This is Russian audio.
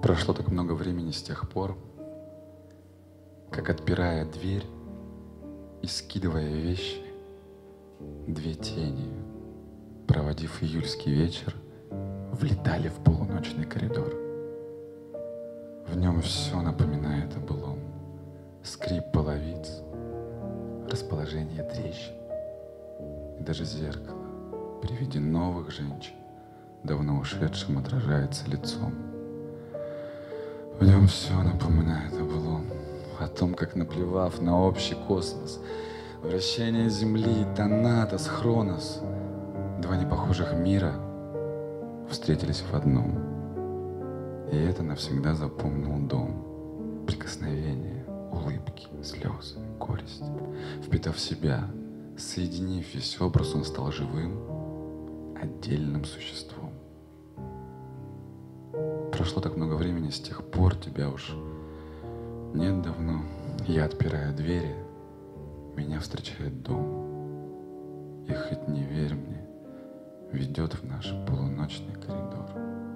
Прошло так много времени с тех пор, как, отпирая дверь и скидывая вещи, две тени, проводив июльский вечер, влетали в полуночный коридор. В нем все напоминает о былом: скрип половиц, расположение трещин и даже зеркало при виде новых женщин, давно ушедшим, отражается лицом. В нем все напоминает о былом, о том, как, наплевав на общий космос, вращение Земли, Танатос, Хронос, два непохожих мира встретились в одном. И это навсегда запомнил дом. Прикосновения, улыбки, слезы, горесть. Впитав в себя, соединив весь образ, он стал живым, отдельным существом. Прошло так много времени с тех пор, тебя уж нет давно. Я отпираю двери, меня встречает дом. И хоть не верь мне, ведет в наш полуночный коридор.